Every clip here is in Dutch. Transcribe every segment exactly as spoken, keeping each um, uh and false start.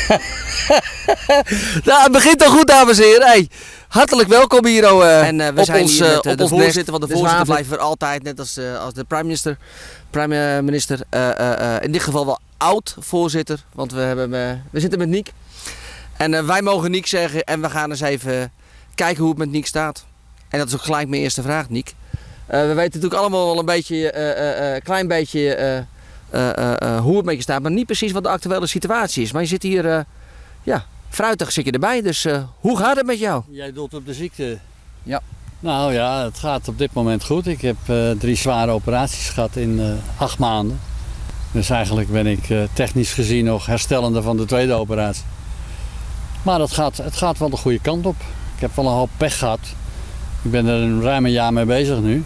Nou, het begint al goed, dames en heren. Hey, hartelijk welkom hier uh, en, uh, we op zijn ons, hier met uh, op de ons voorzitter, want de, de voorzitter zwavel. blijft voor altijd, net als, uh, als de prime minister. Prime minister uh, uh, uh, in dit geval wel oud voorzitter, want we, hebben, uh, we zitten met Niek. En uh, wij mogen Niek zeggen en we gaan eens even kijken hoe het met Niek staat. En dat is ook gelijk mijn eerste vraag, Niek. Uh, we weten natuurlijk allemaal wel een beetje, een uh, uh, klein beetje uh, uh, uh, uh, hoe het met je staat, maar niet precies wat de actuele situatie is. Maar je zit hier, uh, ja, fruitig zit je erbij, dus uh, hoe gaat het met jou? Jij doelt op de ziekte. Ja. Nou ja, het gaat op dit moment goed. Ik heb uh, drie zware operaties gehad in uh, acht maanden. Dus eigenlijk ben ik uh, technisch gezien nog herstellende van de tweede operatie. Maar het gaat, het gaat wel de goede kant op. Ik heb wel een hoop pech gehad. Ik ben er een ruim een jaar mee bezig nu.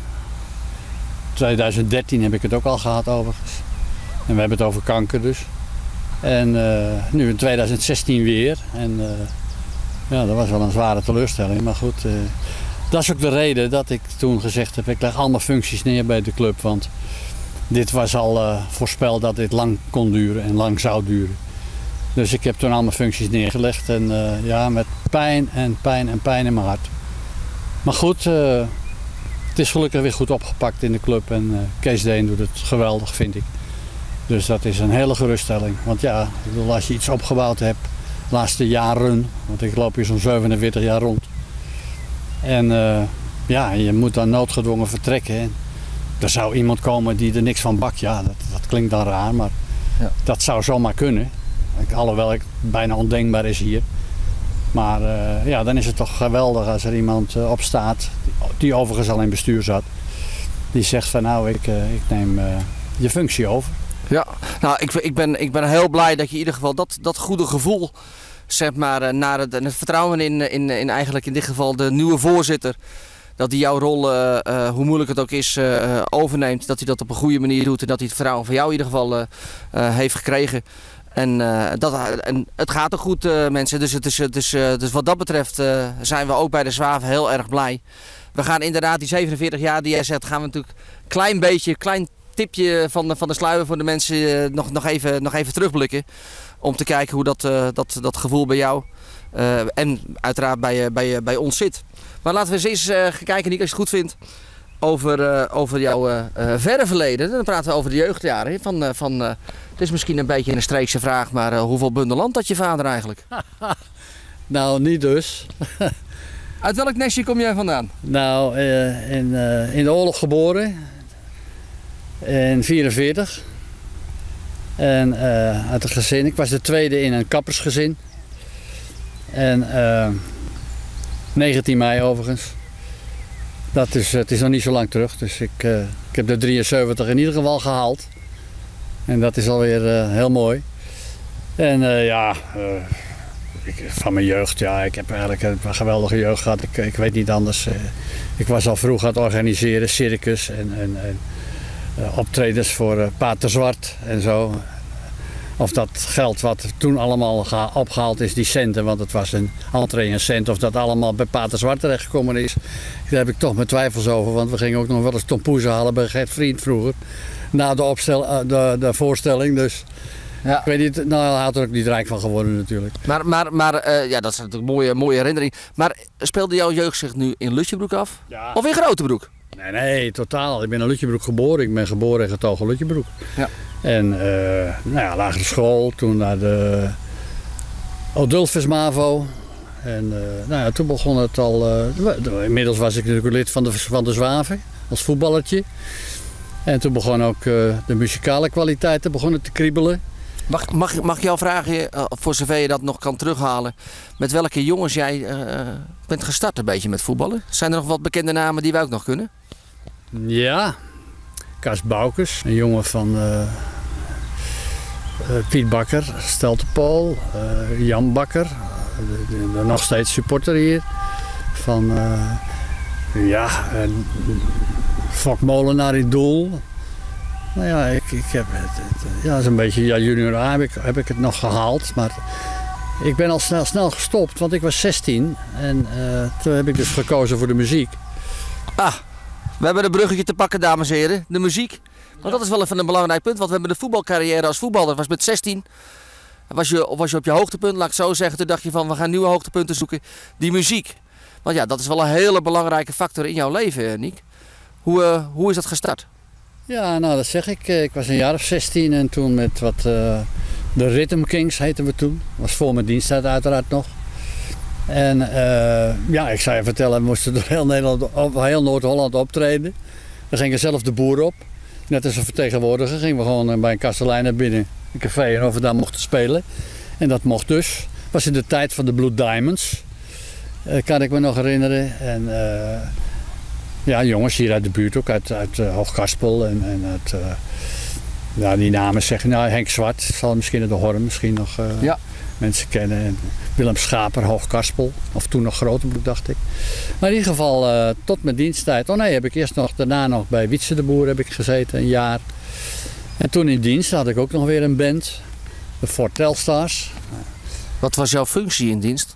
twintig dertien heb ik het ook al gehad overigens. En we hebben het over kanker dus. En uh, nu in twintig zestien weer. En uh, ja, dat was wel een zware teleurstelling. Maar goed, uh, dat is ook de reden dat ik toen gezegd heb, ik leg al mijn functies neer bij de club. Want dit was al uh, voorspeld dat dit lang kon duren en lang zou duren. Dus ik heb toen al mijn functies neergelegd. En uh, ja, met pijn en pijn en pijn in mijn hart. Maar goed, uh, het is gelukkig weer goed opgepakt in de club. En uh, Kees Deen doet het geweldig, vind ik. Dus dat is een hele geruststelling. Want ja, ik bedoel, als je iets opgebouwd hebt de laatste jaren, want ik loop hier zo'n zevenenveertig jaar rond. En uh, ja, je moet dan noodgedwongen vertrekken. En er zou iemand komen die er niks van bakt. Ja, dat, dat klinkt dan raar, maar ja. Dat zou zomaar kunnen. Alhoewel het bijna ondenkbaar is hier. Maar uh, ja, dan is het toch geweldig als er iemand uh, op staat, die, die overigens al in bestuur zat. Die zegt van nou, ik, uh, ik neem uh, je functie over. Ja, nou ik, ik, ben, ik ben heel blij dat je in ieder geval dat, dat goede gevoel, zeg maar, naar het, het vertrouwen in, in, in eigenlijk in dit geval de nieuwe voorzitter, dat hij jouw rol, uh, uh, hoe moeilijk het ook is, uh, overneemt. Dat hij dat op een goede manier doet en dat hij het vertrouwen van jou in ieder geval uh, uh, heeft gekregen. En, uh, dat, en het gaat ook goed, uh, mensen. Dus, het is, het is, uh, dus wat dat betreft uh, zijn we ook bij de Zwavel heel erg blij. We gaan inderdaad die zevenenveertig jaar die jij zegt, gaan we natuurlijk een klein beetje, klein tipje van de, van de sluier voor de mensen uh, nog, nog, even, nog even terugblikken. Om te kijken hoe dat, uh, dat, dat gevoel bij jou uh, en uiteraard bij, bij, bij ons zit. Maar laten we eens eens uh, gaan kijken, Niek, als je het goed vindt, over, uh, over jouw uh, uh, verre verleden. Dan praten we over de jeugdjaren. Van, uh, van, uh, het is misschien een beetje een streekse vraag, maar uh, hoeveel bundel land had je vader eigenlijk? Nou, niet dus. Uit welk nestje kom jij vandaan? Nou, uh, in, uh, in de oorlog geboren. In vierenveertig. En uh, uit een gezin. Ik was de tweede in een kappersgezin. En uh, negentien mei overigens. Dat is, het is nog niet zo lang terug. Dus ik, uh, ik heb de drieënzeventig in ieder geval gehaald. En dat is alweer uh, heel mooi. En uh, ja, uh, ik, van mijn jeugd, ja, ik heb eigenlijk een geweldige jeugd gehad. Ik, ik weet niet anders. Uh, ik was al vroeg aan het organiseren, circus en, en, en uh, optredens voor uh, Pater Zwart en zo. Of dat geld wat toen allemaal opgehaald is, die centen, want het was een entree een cent, of dat allemaal bij Pater Zwart terechtgekomen is. Daar heb ik toch mijn twijfels over, want we gingen ook nog wel eens tompoezen halen bij Gert Vriend vroeger. Na de, opstel, de, de voorstelling, dus ja. Ik weet niet, nou hij had er ook niet rijk van geworden natuurlijk. Maar, maar, maar uh, ja, dat is natuurlijk een mooie, mooie herinnering. Maar speelde jouw jeugd zich nu in Lutjebroek af? Ja. Of in Grotebroek? Nee, nee, totaal. Ik ben in Lutjebroek geboren. Ik ben geboren en getogen Lutjebroek. Ja. En uh, nou ja, lagere school, toen naar de Odulfus Mavo. En uh, nou ja, toen begon het al. Uh, inmiddels was ik natuurlijk lid van de, van de Zwavel als voetballertje. En toen begon ook uh, de muzikale kwaliteiten begonnen te kriebelen. Mag, mag, mag ik jou vragen, uh, voor zover je dat nog kan terughalen, met welke jongens jij uh, bent gestart een beetje met voetballen? Zijn er nog wat bekende namen die wij ook nog kunnen? Ja. Kas Boukes, een jongen van uh, uh, Piet Bakker, Steltepool, uh, Jan Bakker, de, de, de nog steeds supporter hier. Van uh, ja, uh, Fok Molenaar in doel. Nou ja, ik, ik heb het, het, ja, dat is een beetje, ja, junior A heb ik, heb ik het nog gehaald, maar ik ben al snel, snel gestopt, want ik was zestien en uh, toen heb ik dus gekozen voor de muziek. Ah, we hebben een bruggetje te pakken, dames en heren, de muziek. Want dat is wel even een belangrijk punt, want we hebben de voetbalcarrière als voetballer, was met zestien. Was je, of was je op je hoogtepunt, laat ik zo zeggen, toen dacht je van we gaan nieuwe hoogtepunten zoeken. Die muziek. Want ja, dat is wel een hele belangrijke factor in jouw leven, Niek. Hoe, uh, hoe is dat gestart? Ja, nou dat zeg ik. Ik was een jaar of zestien en toen met wat uh, de Rhythm Kings heten we toen. Was voor mijn diensttijd uiteraard nog. En uh, ja, ik zou je vertellen, we moesten door heel, Nederland, heel Noord-Holland optreden. We gingen zelf de boer op. Net als een vertegenwoordiger gingen we gewoon bij een kastelein naar binnen. Een café en of we daar mochten spelen. En dat mocht dus. Het was in de tijd van de Blue Diamonds. Uh, kan ik me nog herinneren. En uh, ja, jongens hier uit de buurt ook. Uit, uit uh, Hoogkaspel en, en uit... Uh, ja, die namen zeggen. Nou, Henk Zwart zal misschien uit de Horn misschien nog uh, ja. mensen kennen. En Willem Schaper, Hoogkaspel. Of toen nog Grotebroek, dacht ik. Maar in ieder geval uh, tot mijn diensttijd. Oh nee, heb ik eerst nog daarna nog bij Wietse de Boer heb ik gezeten. Een jaar. En toen in dienst had ik ook nog weer een band. De Fort Telstars. Wat was jouw functie in dienst?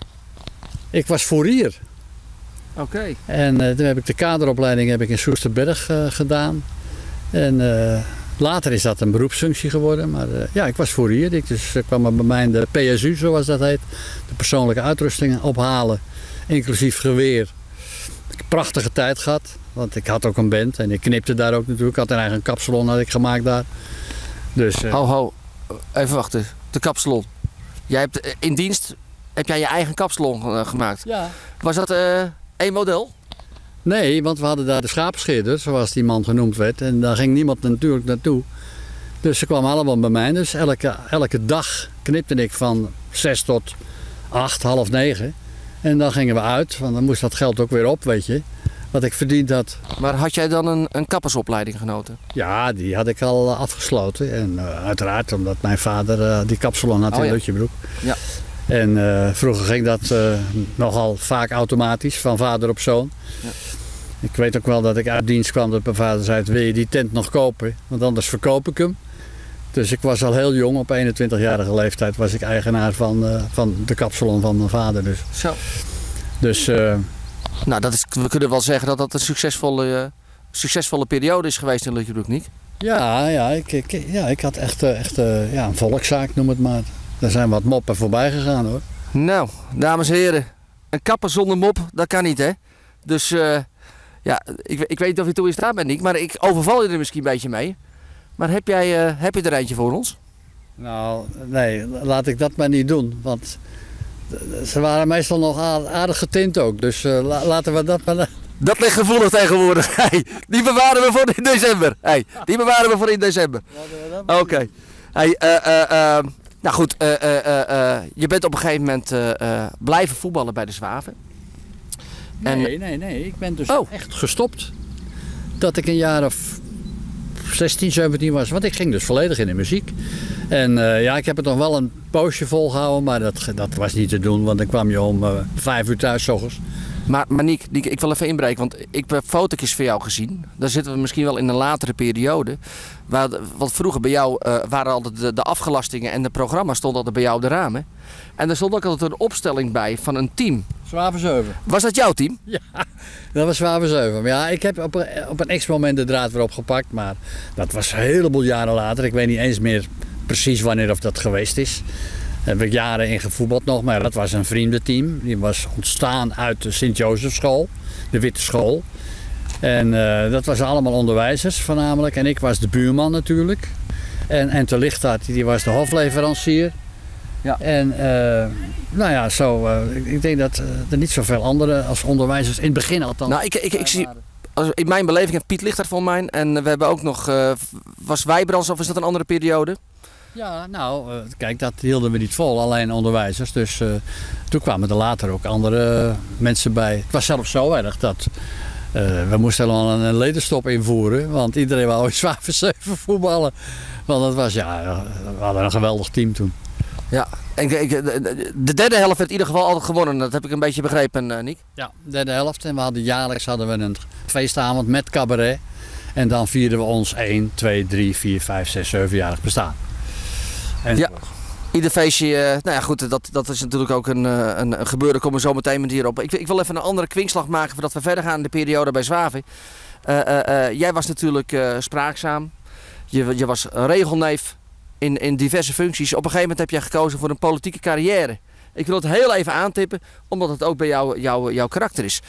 Ik was fourier. Oké. Okay. En uh, toen heb ik de kaderopleiding heb ik in Soesterberg uh, gedaan. En uh, later is dat een beroepsfunctie geworden. Maar uh, ja, ik was fourier. Ik dus, uh, kwam er bij mij in de P S U, zoals dat heet. De persoonlijke uitrustingen ophalen. Inclusief geweer. Ik heb een prachtige tijd gehad. Want ik had ook een band en ik knipte daar ook natuurlijk. Ik had een eigen kapsalon had ik gemaakt daar. Dus, uh, ho, ho. Even wachten. De kapsalon. Jij hebt in dienst heb jij je eigen kapsalon uh, gemaakt. Ja. Was dat uh, één model? Nee, want we hadden daar de schapenscheerder, zoals die man genoemd werd. En daar ging niemand natuurlijk naartoe. Dus ze kwamen allemaal bij mij. Dus elke, elke dag knipte ik van zes tot acht, half negen. En dan gingen we uit, want dan moest dat geld ook weer op, weet je. Wat ik verdiend had. Maar had jij dan een, een kappersopleiding genoten? Ja, die had ik al afgesloten. En uh, uiteraard omdat mijn vader uh, die kapsalon had oh, in ja. Lutjebroek. Ja. En uh, vroeger ging dat uh, nogal vaak automatisch, van vader op zoon. Ja. Ik weet ook wel dat ik uit dienst kwam dat mijn vader zei, wil je die tent nog kopen? Want anders verkoop ik hem. Dus ik was al heel jong, op eenentwintigjarige leeftijd was ik eigenaar van, uh, van de kapsalon van mijn vader. Dus, Zo. dus uh, nou, dat is, we kunnen wel zeggen dat dat een succesvolle, uh, succesvolle periode is geweest in Lutjebroek, Niek. Ja, ja, ik, ik, ja, ik had echt, echt uh, ja, een volkszaak, noem het maar. Daar zijn wat moppen voorbij gegaan hoor. Nou, dames en heren, een kapper zonder mop, dat kan niet hè. Dus uh, ja, ik, ik weet niet of je toe in staat bent, Niek, maar ik overval je er misschien een beetje mee. Maar heb jij uh, heb je er eentje voor ons? Nou, nee, laat ik dat maar niet doen, want ze waren meestal nog aardig getint ook, dus uh, la, laten we dat maar... Dat ligt gevoelig tegenwoordig. Hey, die bewaren we voor in december. Hey, die bewaren we voor in december. Oké. Okay. Hey, uh, uh, uh, nou goed, uh, uh, uh, uh, je bent op een gegeven moment uh, uh, blijven voetballen bij de Zwaven. Nee, en... nee, nee. Ik ben dus oh. echt gestopt. Dat ik een jaar of zestien, zeventien was. Want ik ging dus volledig in de muziek. En uh, ja, ik heb het nog wel een poosje volgehouden. Maar dat, dat was niet te doen. Want dan kwam je om uh, vijf uur thuis 's ochtends. Maar, maar Niek, Niek, ik wil even inbreken, want ik heb foto's van jou gezien. Daar zitten we misschien wel in een latere periode. Waar, want vroeger bij jou uh, waren altijd de, de afgelastingen en de programma's stonden altijd bij jou op de ramen. En er stond ook altijd een opstelling bij van een team. Zwaven zeven. Was dat jouw team? Ja, dat was Zwaven zeven. Maar ja, ik heb op een, op een ex-moment de draad weer opgepakt. Maar dat was een heleboel jaren later. Ik weet niet eens meer precies wanneer of dat geweest is. Daar heb ik jaren in gevoetbald nog, maar dat was een vriendenteam. Die was ontstaan uit de Sint-Jozefschool, de Witte School. En uh, dat waren allemaal onderwijzers voornamelijk. En ik was de buurman natuurlijk. En, en te Lichthart, die was de hofleverancier. Ja. En uh, nou ja, zo, uh, ik, ik denk dat uh, er niet zoveel anderen als onderwijzers in het begin althans. Nou, ik, ik, ik zie, in mijn beleving heb Piet Lichthart voor mij. En we hebben ook nog, uh, was Wijbrands of is dat een andere periode? Ja, nou, uh, kijk, dat hielden we niet vol, alleen onderwijzers. Dus uh, toen kwamen er later ook andere uh, mensen bij. Het was zelfs zo erg dat uh, we moesten helemaal een, een ledenstop invoeren. Want iedereen wou in Zwaven zeven voetballen. Want dat was, ja, we hadden een geweldig team toen. Ja, en de derde helft werd in ieder geval altijd gewonnen. Dat heb ik een beetje begrepen, uh, Niek. Ja, de derde helft. En we hadden jaarlijks hadden we een feestavond met cabaret. En dan vierden we ons één, twee, drie, vier, vijf, zes, zevenjarig bestaan. En ja, ieder feestje, uh, nou ja goed, dat, dat is natuurlijk ook een, uh, een, een gebeuren, komen we zo meteen met hierop. Ik, ik wil even een andere kwinkslag maken voordat we verder gaan in de periode bij Zwaven. Uh, uh, uh, jij was natuurlijk uh, spraakzaam, je, je was regelneef in, in diverse functies. Op een gegeven moment heb jij gekozen voor een politieke carrière. Ik wil het heel even aantippen, omdat het ook bij jou, jou, jouw karakter is.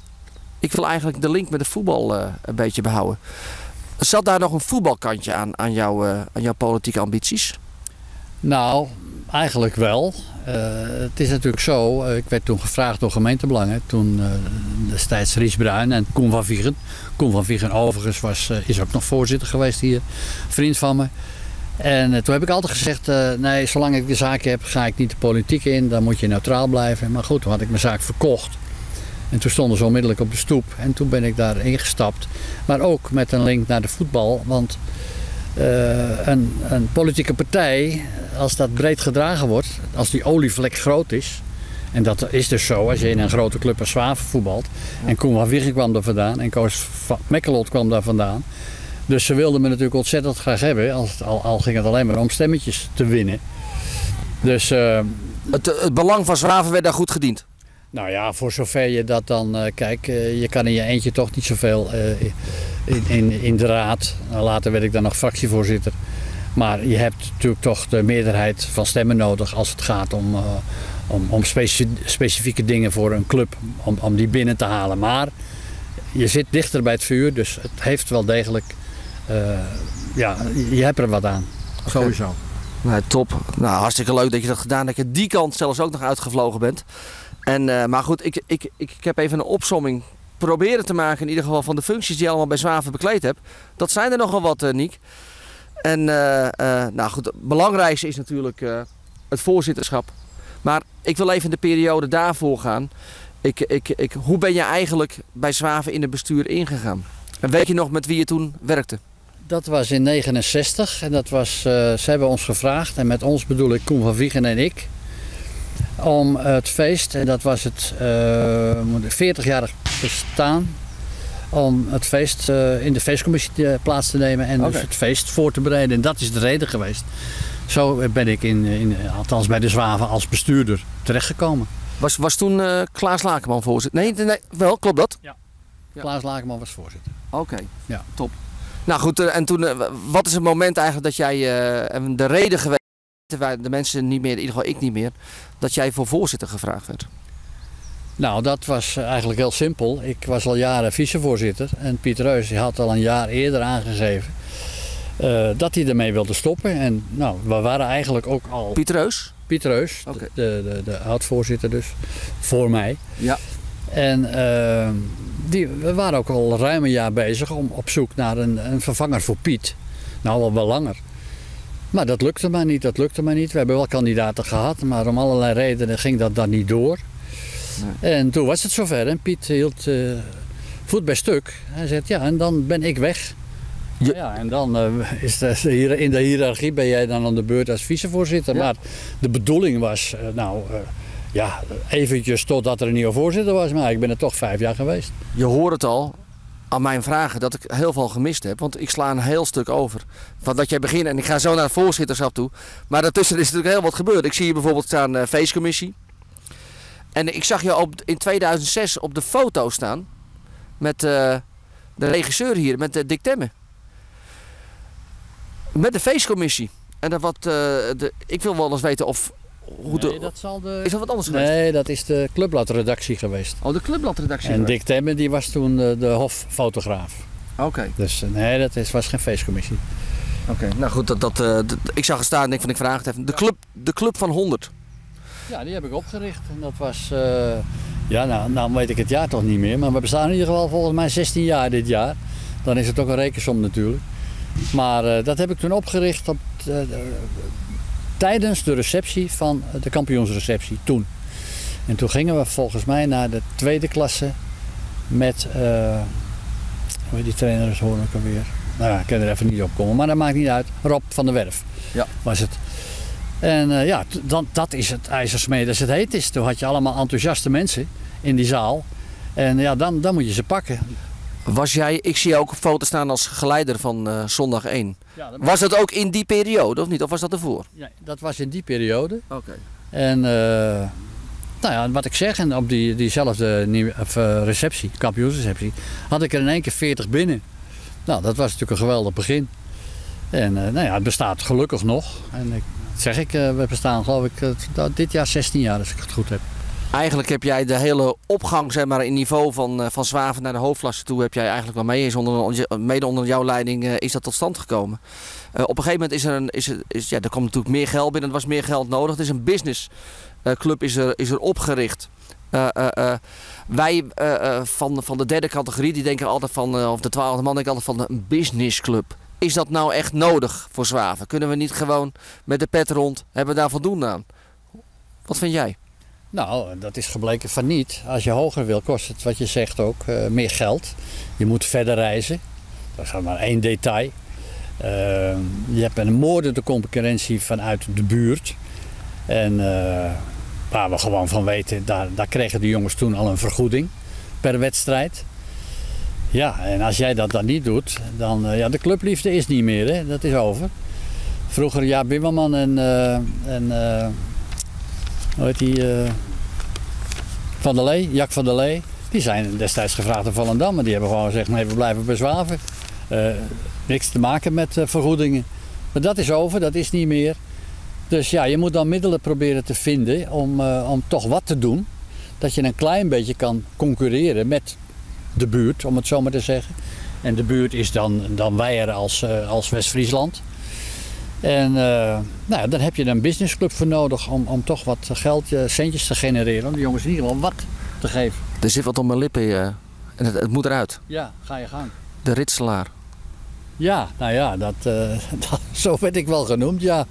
Ik wil eigenlijk de link met de voetbal uh, een beetje behouden. Zat daar nog een voetbalkantje aan, aan, jou, uh, aan jouw politieke ambities? Nou, eigenlijk wel. Uh, het is natuurlijk zo, uh, ik werd toen gevraagd door gemeentebelangen. Toen uh, destijds Ries Bruin en Koen van Viegen. Koen van Viegen overigens was, uh, is ook nog voorzitter geweest hier, vriend van me. En uh, toen heb ik altijd gezegd, uh, nee, zolang ik de zaak heb ga ik niet de politiek in. Dan moet je neutraal blijven. Maar goed, toen had ik mijn zaak verkocht. En toen stonden ze onmiddellijk op de stoep. En toen ben ik daar ingestapt. Maar ook met een link naar de voetbal. Want uh, een, een politieke partij, als dat breed gedragen wordt, als die olievlek groot is. En dat is dus zo als je in een grote club als Zwaver voetbalt. En Koen van Viegen kwam daar vandaan. En Koos van Mekkelot kwam daar vandaan. Dus ze wilden me natuurlijk ontzettend graag hebben. Als, al, al ging het alleen maar om stemmetjes te winnen. Dus, uh, het, het belang van Zwaver werd daar goed gediend? Nou ja, voor zover je dat dan... Uh, kijk, uh, je kan in je eentje toch niet zoveel uh, in, in, in de raad. Nou, later werd ik dan nog fractievoorzitter. Maar je hebt natuurlijk toch de meerderheid van stemmen nodig als het gaat om, uh, om, om speci specifieke dingen voor een club. Om, om die binnen te halen. Maar je zit dichter bij het vuur, dus het heeft wel degelijk... Uh, ja, je hebt er wat aan. Okay. Sowieso. Nou, top. Nou, hartstikke leuk dat je dat gedaan hebt. Dat je die kant zelfs ook nog uitgevlogen bent. En, uh, maar goed, ik, ik, ik, ik heb even een opsomming proberen te maken in ieder geval van de functies die je allemaal bij Zwaver bekleed hebt. Dat zijn er nogal wat, uh, Niek. En uh, uh, nou goed, het belangrijkste is natuurlijk uh, het voorzitterschap. Maar ik wil even de periode daarvoor gaan. Ik, ik, ik, hoe ben je eigenlijk bij Zwaver in het bestuur ingegaan? En weet je nog met wie je toen werkte? Dat was in negenenzestig en dat was, uh, ze hebben ons gevraagd, en met ons bedoel ik Koen van Viegen en ik, om het feest, en dat was het uh, veertigjarig bestaan, om het feest uh, in de feestcommissie plaats te nemen en okay. dus het feest voor te bereiden. En dat is de reden geweest. Zo ben ik, in, in, althans bij de Zwaver, als bestuurder terechtgekomen. Was, was toen uh, Klaas Lakenman voorzitter? Nee, nee, wel, klopt dat? Ja. Ja. Klaas Lakenman was voorzitter. Oké, okay. Ja. Top. Nou goed, en toen, wat is het moment eigenlijk dat jij, uh, de reden geweest, waar de mensen niet meer, in ieder geval ik niet meer, dat jij voor voorzitter gevraagd werd? Nou, dat was eigenlijk heel simpel. Ik was al jaren vicevoorzitter en Piet Reus die had al een jaar eerder aangegeven uh, dat hij ermee wilde stoppen. En nou, we waren eigenlijk ook al... Piet Reus? Piet Reus, okay. de, de, de oud-voorzitter dus, voor mij. Ja. En uh, die, we waren ook al ruim een jaar bezig om op zoek naar een, een vervanger voor Piet. Nou, al wel langer. Maar dat lukte maar niet, dat lukte maar niet. We hebben wel kandidaten gehad, maar om allerlei redenen ging dat dan niet door. Nee. En toen was het zover en Piet hield uh, voet bij stuk. Hij zegt, ja, en dan ben ik weg. Ja, ja en dan uh, is de, hier, in de hiërarchie ben jij dan aan de beurt als vicevoorzitter. Ja. Maar de bedoeling was, uh, nou... Uh, Ja, eventjes totdat er een nieuwe voorzitter was, maar ik ben er toch vijf jaar geweest. Je hoort het al aan mijn vragen dat ik heel veel gemist heb, want ik sla een heel stuk over. Van dat jij begint en ik ga zo naar het voorzitterschap toe. Maar daartussen is natuurlijk heel wat gebeurd. Ik zie je bijvoorbeeld staan uh, feestcommissie. En ik zag je op, in tweeduizend zes op de foto staan met uh, de regisseur hier, met uh, Dick Temme. Met de feestcommissie. En dat wat, uh, de, ik wil wel eens weten of... Hoe nee, de, dat zal de... Is dat wat anders geweest? Nee, dat is de Clubbladredactie geweest. Oh, de Clubbladredactie. En geweest. Dick Temme die was toen de, de hoffotograaf. Oké. Okay. Dus nee, dat is, was geen feestcommissie. Oké, okay. Nou goed, dat, dat, uh, dat, ik zag er staan en ik, van, ik vraag het even. De club, de club van honderd. Ja, die heb ik opgericht. En dat was, uh, ja nou, nou weet ik het jaar toch niet meer. Maar we bestaan in ieder geval volgens mij zestien jaar dit jaar. Dan is het ook een rekensom natuurlijk. Maar uh, dat heb ik toen opgericht op... Uh, tijdens de receptie van de kampioensreceptie toen. En toen gingen we volgens mij naar de tweede klasse met, uh, hoe heet die trainers hoor ik alweer. Nou ja, ik kan er even niet op komen, maar dat maakt niet uit. Rob van der Werf ja. was het. En uh, ja, dan, dat is het ijzersmeden als het heet is. Toen had je allemaal enthousiaste mensen in die zaal. En ja, dan, dan moet je ze pakken. Was jij, ik zie jou ook op foto staan als geleider van uh, zondag één. Ja, dat was dat ook in die periode of niet? Of was dat ervoor? Ja, dat was in die periode. Oké. Okay. En uh, nou ja, wat ik zeg, en op die, diezelfde nieuwe, of, uh, receptie, kampioensreceptie, had ik er in één keer veertig binnen. Nou, dat was natuurlijk een geweldig begin. En uh, nou ja, het bestaat gelukkig nog. En ik, zeg ik, uh, we bestaan geloof ik uh, dit jaar zestien jaar als ik het goed heb. Eigenlijk heb jij de hele opgang, zeg maar, in niveau van, uh, van Zwaven naar de hoofdklasse toe, heb jij eigenlijk wel mee. Is onder, mede onder jouw leiding uh, is dat tot stand gekomen. Uh, op een gegeven moment is er, een, is er, is, ja, er kwam natuurlijk meer geld binnen, er was meer geld nodig. Het is een businessclub uh, is, er, is er opgericht. Uh, uh, uh, wij uh, uh, van, van de derde categorie, die denken altijd van, uh, of de twaalfde man, denken altijd van een businessclub. Is dat nou echt nodig voor Zwaven? Kunnen we niet gewoon met de pet rond, hebben we daar voldoende aan? Wat vind jij? Nou, dat is gebleken van niet. Als je hoger wil, kost het, wat je zegt ook, uh, meer geld. Je moet verder reizen. Dat is maar één detail. Uh, je hebt een moordende concurrentie vanuit de buurt. En uh, waar we gewoon van weten, daar, daar kregen de jongens toen al een vergoeding per wedstrijd. Ja, en als jij dat dan niet doet, dan... Uh, ja, de clubliefde is niet meer, hè? Dat is over. Vroeger Jaap Bimmerman en... Uh, en uh, hoe heet die? Uh, van der Lee, Jack van der Lee. Die zijn destijds gevraagd door Volendam. Maar die hebben gewoon gezegd, nee, we blijven bij Zwaven. Uh, niks te maken met uh, vergoedingen. Maar dat is over, dat is niet meer. Dus ja, je moet dan middelen proberen te vinden om, uh, om toch wat te doen. Dat je een klein beetje kan concurreren met de buurt, om het zo maar te zeggen. En de buurt is dan, dan Weijer als, uh, als West-Friesland. En uh, nou, dan heb je een businessclub voor nodig om, om toch wat geld, centjes te genereren. Om de jongens in ieder geval wat te geven. Er zit wat op mijn lippen uh, en het, het moet eruit. Ja, ga je gang. De ritselaar. Ja, nou ja, dat, uh, dat, zo werd ik wel genoemd, ja.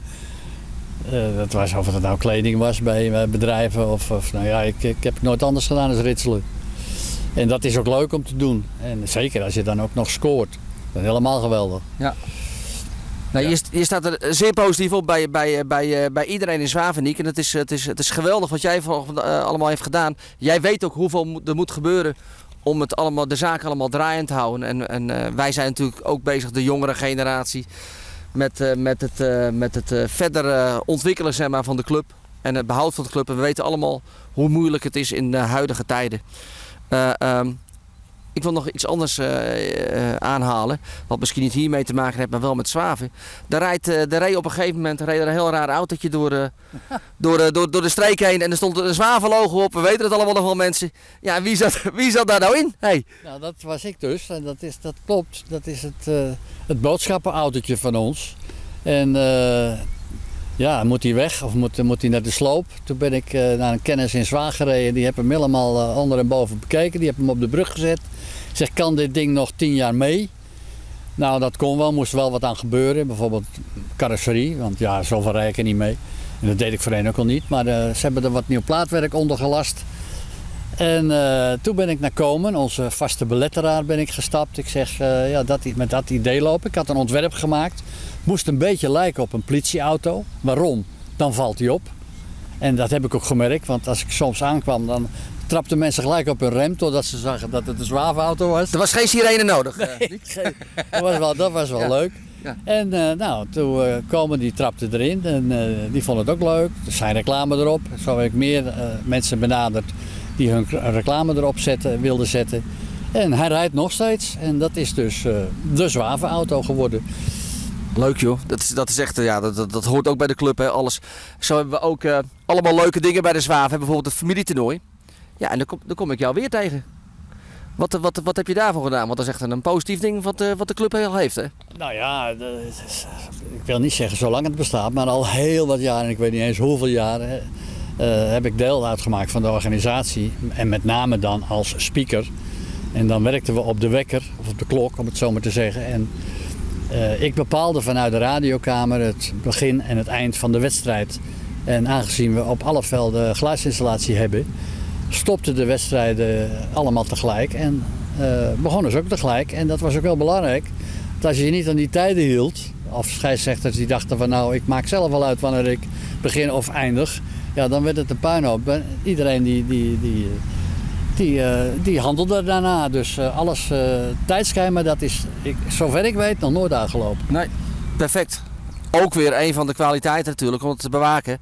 Uh, dat was of het nou kleding was bij, bij bedrijven of, of nou ja, ik, ik heb het nooit anders gedaan dan ritselen. En dat is ook leuk om te doen. En zeker als je dan ook nog scoort. Dat is helemaal geweldig. Ja. Nou, ja. je, je staat er zeer positief op bij, bij, bij, bij iedereen in Zwaven. En het is, het, is, het is geweldig wat jij voor, uh, allemaal heeft gedaan. Jij weet ook hoeveel er moet gebeuren om het allemaal, de zaak allemaal draaiend te houden. En, en uh, wij zijn natuurlijk ook bezig, de jongere generatie, met, uh, met het, uh, met het uh, verder uh, ontwikkelen, zeg maar, van de club. En het behoud van de club. En we weten allemaal hoe moeilijk het is in de huidige tijden. Uh, um, Ik wil nog iets anders uh, uh, aanhalen, wat misschien niet hiermee te maken heeft, maar wel met Zwaven. Daar rijdt, uh, daar reed op een gegeven moment reed er een heel raar autootje door, uh, door, uh, door, door de streek heen en er stond een Zwaven-logo op. We weten het allemaal nog wel, mensen. Ja, wie zat, wie zat daar nou in? Hey. Nou, dat was ik dus. En dat, is, dat klopt. Dat is het, uh, het boodschappenautootje van ons. En uh, ja, moet hij weg of moet, moet hij naar de sloop? Toen ben ik uh, naar een kennis in Zwaag gereden. Die heeft hem helemaal uh, onder en boven bekeken. Die heeft hem op de brug gezet. Zeg, kan dit ding nog tien jaar mee? Nou, dat kon wel. Moest wel wat aan gebeuren. Bijvoorbeeld carrosserie. Want ja, zoveel rijd ik er niet mee. En dat deed ik voorheen ook al niet. Maar uh, ze hebben er wat nieuw plaatwerk onder gelast. En uh, toen ben ik naar Komen, onze vaste beletteraar, ben ik gestapt. Ik zeg, uh, ja, dat, met dat idee lopen. Ik had een ontwerp gemaakt. Moest een beetje lijken op een politieauto. Waarom? Dan valt hij op. En dat heb ik ook gemerkt. Want als ik soms aankwam, dan trapten mensen gelijk op hun rem. Totdat ze zagen dat het een Zwavenauto was. Er was geen sirene nodig. Nee, geen, dat was wel, dat was wel ja. leuk. Ja. En uh, nou, toen uh, Komen, die trapte erin. En uh, die vond het ook leuk. Er zijn reclame erop. Zo heb ik meer uh, mensen benaderd die hun reclame erop zetten, wilden zetten. En hij rijdt nog steeds. En dat is dus uh, de Zwavenauto geworden. Leuk joh, dat is, dat is echt, ja, dat, dat, dat hoort ook bij de club, hè, alles. Zo hebben we ook uh, allemaal leuke dingen bij de Zwaven, bijvoorbeeld het familietoernooi. Ja, en dan kom, dan kom ik jou weer tegen. Wat, wat, wat heb je daarvoor gedaan? Want dat is echt een positief ding wat, uh, wat de club al heeft, hè? Nou ja, de, ik wil niet zeggen zolang het bestaat, maar al heel wat jaren, ik weet niet eens hoeveel jaren, uh, heb ik deel uitgemaakt van de organisatie. En met name dan als speaker. En dan werkten we op de wekker, of op de klok, om het zo maar te zeggen. En Uh, ik bepaalde vanuit de radiokamer het begin en het eind van de wedstrijd. En aangezien we op alle velden geluidsinstallatie hebben, stopten de wedstrijden allemaal tegelijk. En uh, begonnen ze ook tegelijk. En dat was ook wel belangrijk. Want als je je niet aan die tijden hield, of scheidsrechters die dachten van nou, ik maak zelf wel uit wanneer ik begin of eindig. Ja, dan werd het een puinhoop. Iedereen die... die, die Die, uh, die handelde daarna. Dus uh, alles uh, tijdschema, dat is, ik, zover ik weet, nog nooit uitgelopen. Nee, perfect. Ook weer een van de kwaliteiten natuurlijk om het te bewaken.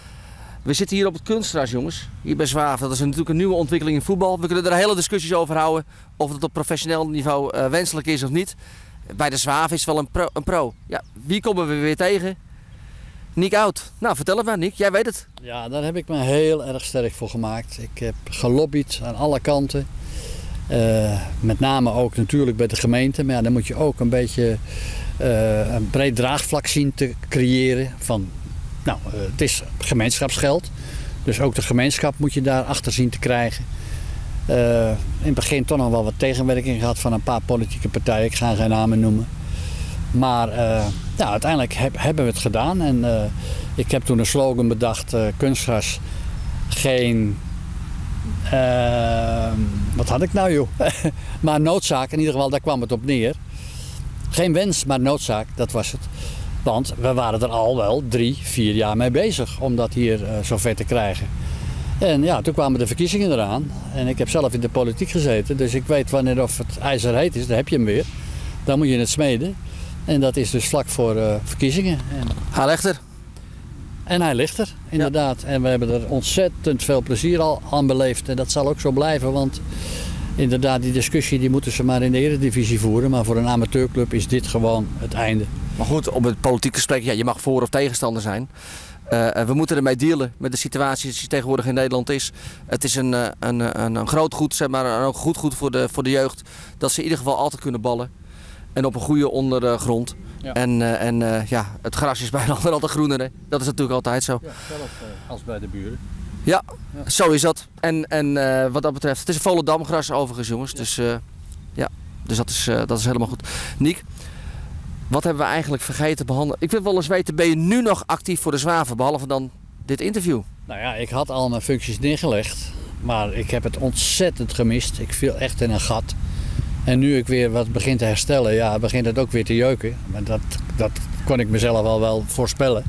We zitten hier op het kunstgras, jongens. Hier bij Zwaven. Dat is natuurlijk een nieuwe ontwikkeling in voetbal. We kunnen er hele discussies over houden of het op professioneel niveau uh, wenselijk is of niet. bij de Zwaven is wel een pro. Een pro. Ja, wie komen we weer tegen? Niek Oud. Nou, vertel het maar, Niek. Jij weet het. Ja, daar heb ik me heel erg sterk voor gemaakt. Ik heb gelobbyd aan alle kanten. Uh, met name ook natuurlijk bij de gemeente. Maar ja, dan moet je ook een beetje uh, een breed draagvlak zien te creëren. Van, nou, uh, het is gemeenschapsgeld. Dus ook de gemeenschap moet je daar achter zien te krijgen. Uh, in het begin toch nog wel wat tegenwerking gehad van een paar politieke partijen. Ik ga geen namen noemen. Maar uh, ja, uiteindelijk heb, hebben we het gedaan. En uh, ik heb toen een slogan bedacht. Uh, kunstgras, geen... Uh, wat had ik nou joh? Maar noodzaak, in ieder geval, daar kwam het op neer. Geen wens, maar noodzaak, dat was het. Want we waren er al wel drie, vier jaar mee bezig om dat hier uh, zover te krijgen. En ja, toen kwamen de verkiezingen eraan. En ik heb zelf in de politiek gezeten. Dus ik weet wanneer of het ijzer heet is, dan heb je hem weer. Dan moet je het smeden. En dat is dus vlak voor uh, verkiezingen. En... Hij ligt er. En hij ligt er, inderdaad. Ja. En we hebben er ontzettend veel plezier al aan beleefd. En dat zal ook zo blijven, want inderdaad, die discussie die moeten ze maar in de Eredivisie voeren. Maar voor een amateurclub is dit gewoon het einde. Maar goed, om het politiek te spreken, ja, je mag voor- of tegenstander zijn. Uh, we moeten ermee dealen met de situatie die tegenwoordig in Nederland is. Het is een, een, een, een groot goed, zeg maar, en ook goed goed voor de, voor de jeugd. Dat ze in ieder geval altijd kunnen ballen. En op een goede ondergrond. Ja. En, uh, en uh, ja, het gras is bijna altijd groener. Hè? Dat is natuurlijk altijd zo. Ja, zelfs uh, als bij de buren. Ja, ja, zo is dat. En, en uh, wat dat betreft, het is een Volendamgras overigens, jongens. Ja. Dus, uh, ja, dus dat, is, uh, dat is helemaal goed. Niek, wat hebben we eigenlijk vergeten te behandelen? Ik wil wel eens weten, ben je nu nog actief voor de Zwaven, behalve dan dit interview? Nou ja, ik had al mijn functies neergelegd. Maar ik heb het ontzettend gemist. Ik viel echt in een gat. En nu ik weer wat begin te herstellen, ja, begint het ook weer te jeuken. Maar dat, dat kon ik mezelf al wel voorspellen.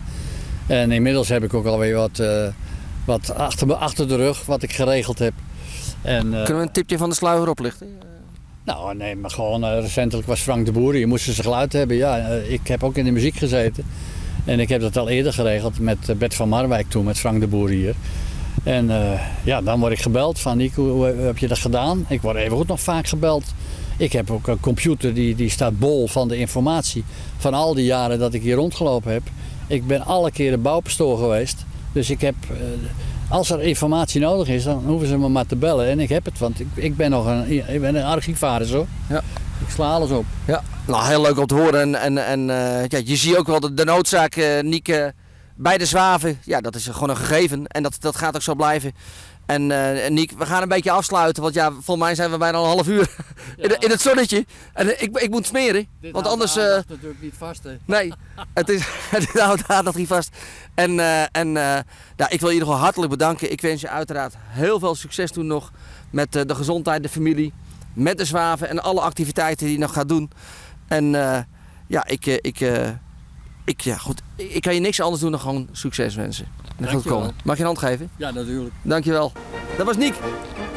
En inmiddels heb ik ook alweer wat, uh, wat achter, achter de rug, wat ik geregeld heb. En, uh, Kunnen we een tipje van de sluier oplichten? Nou, nee, maar gewoon uh, recentelijk was Frank de Boer. Je moest zijn geluid hebben. Ja, uh, ik heb ook in de muziek gezeten. En ik heb dat al eerder geregeld met uh, Bert van Marwijk toen, met Frank de Boer hier. En uh, ja, dan word ik gebeld van Niek, hoe, hoe heb je dat gedaan? Ik word even goed nog vaak gebeld. Ik heb ook een computer die, die staat bol van de informatie van al die jaren dat ik hier rondgelopen heb. Ik ben alle keren bouwpastoor geweest. Dus ik heb, uh, als er informatie nodig is, dan hoeven ze me maar te bellen. En ik heb het, want ik, ik ben nog een, ik ben een archivaris hoor. Ja. Ik sla alles op. Ja, nou heel leuk om te horen. En, en, en uh, ja, je ziet ook wel de, de noodzaak, uh, Niek, uh, bij de Zwaven. Ja, dat is gewoon een gegeven. En dat, dat gaat ook zo blijven. En uh, Niek, we gaan een beetje afsluiten, want ja, volgens mij zijn we bijna een half uur ja. in, in het zonnetje. En uh, ik, ik moet smeren, dit want anders... Dit uh, houdt natuurlijk niet vast, hè? Nee, het, is, het houdt aandacht niet vast. En, uh, en uh, nou, ik wil je nog wel hartelijk bedanken. Ik wens je uiteraard heel veel succes toen nog met uh, de gezondheid, de familie, met de Zwaven en alle activiteiten die je nog gaat doen. En uh, ja, ik... Uh, ik uh, Ik, ja, goed. Ik kan je niks anders doen dan gewoon succes wensen. En goed komen. Mag je een hand geven? Ja, natuurlijk. Dankjewel. Dat was Niek.